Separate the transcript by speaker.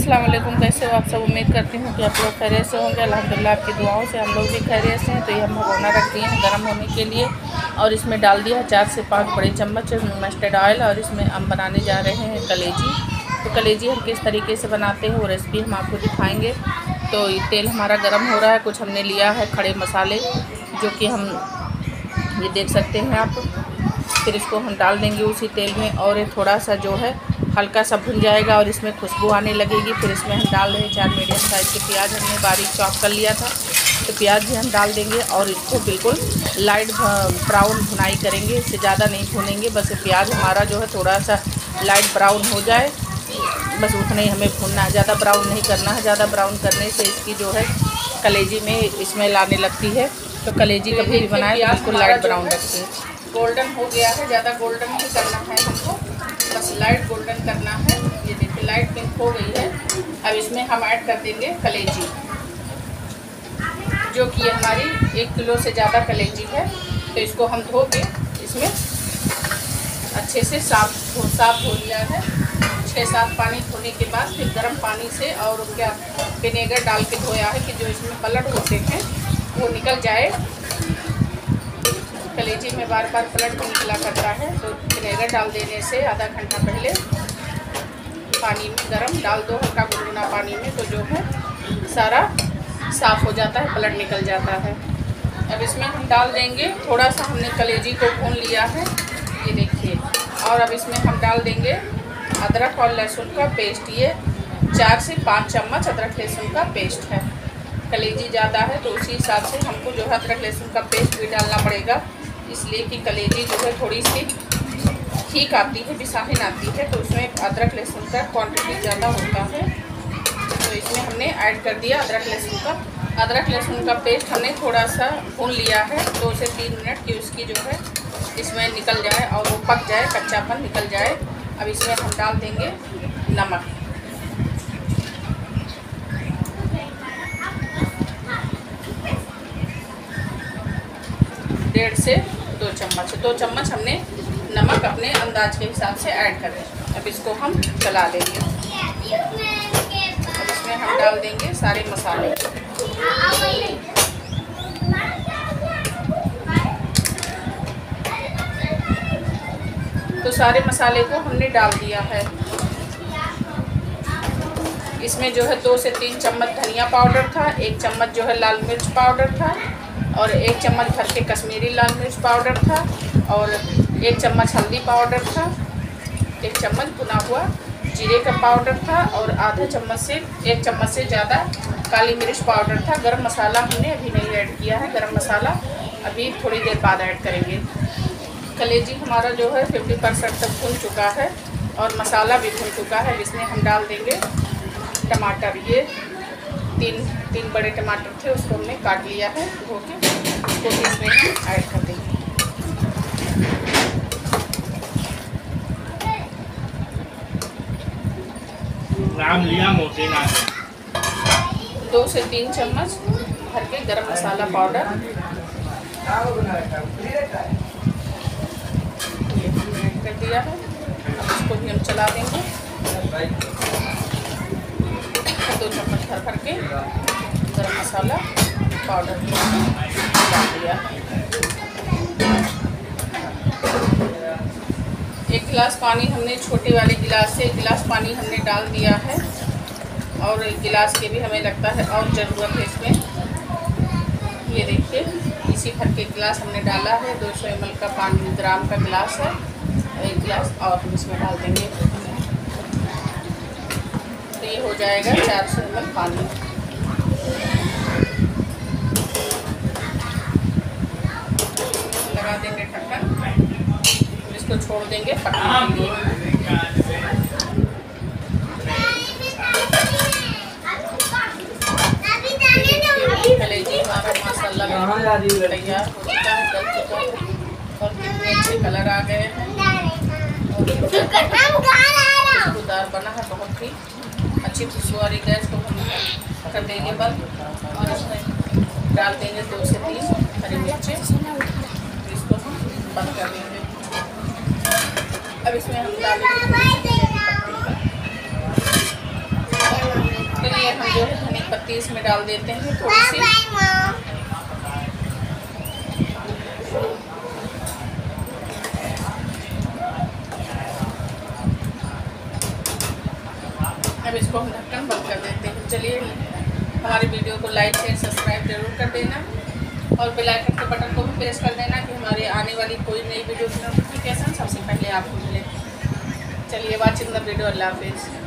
Speaker 1: अस्सलाम वालेकुम। कैसे हो आप सब? उम्मीद करती हूँ कि आप लोग खैरियत से होंगे। अल्हम्दुलिल्लाह आपकी दुआओं से हम लोग भी खैरियत से हैं। तो ये हम भगोना रख दिए हैं गर्म होने के लिए और इसमें डाल दिया 4 से 5 बड़े चम्मच मस्टर्ड ऑयल। और इसमें हम बनाने जा रहे हैं कलेजी। तो कलेजी हम किस तरीके से बनाते हैं वो रेसिपी हम आपको दिखाएँगे। तो ये तेल हमारा गर्म हो रहा है। कुछ हमने लिया है खड़े मसाले जो कि हम ये देख सकते हैं आप। फिर इसको हम डाल देंगे उसी तेल में और ये थोड़ा सा जो है हल्का सा भुन जाएगा और इसमें खुशबू आने लगेगी। फिर इसमें हम डाल रहे हैं 4 मीडियम साइज़ के प्याज हमने बारीक चॉप कर लिया था। तो प्याज भी हम डाल देंगे और इसको बिल्कुल लाइट ब्राउन भुनाई करेंगे। इससे ज़्यादा नहीं भुनेंगे, बस प्याज हमारा जो है थोड़ा सा लाइट ब्राउन हो जाए, बस उतना ही हमें भुनना है। ज़्यादा ब्राउन नहीं करना है। ज़्यादा ब्राउन करने से इसकी जो है कलेजी में स्मेल आने लगती है। तो कलेजी कभी भी बनाए तो बिल्कुल लाइट ब्राउन रखिए। गोल्डन हो गया है, ज़्यादा गोल्डन नहीं करना है हमको, बस लाइट गोल्डन करना है। ये देखिए लाइट पिंक हो गई है। अब इसमें हम ऐड कर देंगे कलेजी, जो कि हमारी 1 किलो से ज़्यादा कलेजी है। तो इसको हम धो के इसमें अच्छे से साफ धो लिया है। 6-7 पानी धोने के बाद फिर गर्म पानी से और क्या विनेगर डाल के धोया है कि जो इसमें पलट होते हैं वो निकल जाए। कलेजी में बार बार पलट भी निकला करता है। तो विनेगर डाल देने से आधा घंटा पहले पानी में गरम डाल दो, हल्का गुनगुना पानी में, तो जो है सारा साफ़ हो जाता है, पलट निकल जाता है। अब इसमें हम डाल देंगे थोड़ा सा, हमने कलेजी को भून लिया है ये देखिए। और अब इसमें हम डाल देंगे अदरक और लहसुन का पेस्ट। ये 4 से 5 चम्मच अदरक लहसुन का पेस्ट है। कलेजी ज़्यादा है तो उसी हिसाब से हमको जो है अदरक लहसुन का पेस्ट भी डालना पड़ेगा, इसलिए कि कलेजी जो है थोड़ी सी ठीक आती है, बिसाहिन आती है, तो उसमें अदरक लहसुन का क्वांटिटी ज़्यादा होता है। तो इसमें हमने ऐड कर दिया अदरक लहसुन का। अदरक लहसुन का पेस्ट हमने थोड़ा सा भून लिया है 2 से 3 मिनट की, उसकी जो है इसमें निकल जाए और वो पक जाए, कच्चापन निकल जाए। अब इसमें हम डाल देंगे नमक। डेढ़ से 2 चम्मच, 2 चम्मच हमने नमक अपने अंदाज के हिसाब से ऐड करें। अब इसको हम चला देंगे। अब इसमें हम डाल देंगे सारे मसाले। तो सारे मसाले को हमने डाल दिया है। इसमें जो है 2 से 3 चम्मच धनिया पाउडर था, 1 चम्मच जो है लाल मिर्च पाउडर था और 1 चम्मच भर के कश्मीरी लाल मिर्च पाउडर था और 1 चम्मच हल्दी पाउडर था, 1 चम्मच भुना हुआ जीरे का पाउडर था और आधा चम्मच से 1 चम्मच से ज़्यादा काली मिर्च पाउडर था। गरम मसाला हमने अभी नहीं ऐड किया है, गरम मसाला अभी थोड़ी देर बाद ऐड करेंगे। कलेजी हमारा जो है 50% तक भुन चुका है और मसाला भी भुन चुका है। इसमें हम डाल देंगे टमाटर। ये 3 बड़े टमाटर थे, उसको हमने काट लिया है धो के, उसको भी इसमें हम ऐड कर देंगे।
Speaker 2: नाम लिया मोटे नाम।
Speaker 1: 2 से 3 चम्मच भर के गरम मसाला पाउडर ऐड कर दिया है। अब इसको भी हम चला देंगे। 2 चम्मच भर के गरम मसाला पाउडर डाल दिया। 1 गिलास पानी हमने छोटे वाले गिलास से 1 गिलास पानी हमने डाल दिया है और 1 गिलास की भी हमें लगता है और ज़रूरत है इसमें। ये देखिए इसी भर के गिलास हमने डाला है। 200 ml का 5 ग्राम का गिलास है। 1 गिलास और हम इसमें डाल देंगे तो ये हो जाएगा 400 ml पानी। लगा देंगे ढक्कन, इसको छोड़ देंगे पकने के लिए। कलेजी हमारा माशाल्लाह तैयार हो चुका है, गल चुका है और कितने अच्छे कलर आ गए हैं और खुशबूदार बना है, बहुत ही अच्छी खुशबू आ रही। गैस को हम कर देंगे बंद और इसमें डाल देंगे 2 से 3 हरी मिर्चें, इसको हम बंद कर देंगे। अब इसमें हम डालेंगे पत्ती इसमें डाल देते हैं थोड़ी सी। अब इसको हम ढक्कन बंद कर देते हैं। चलिए हमारी वीडियो को लाइक शेयर सब्सक्राइब जरूर कर देना और बेल आइकन के बटन को भी प्रेस कर देना कि हमारे आने वाली कोई नई वीडियो की नोटिफिकेशन सबसे पहले आपको मिले। चलिए वाचिंग द वीडियो। अल्लाह हाफिज़।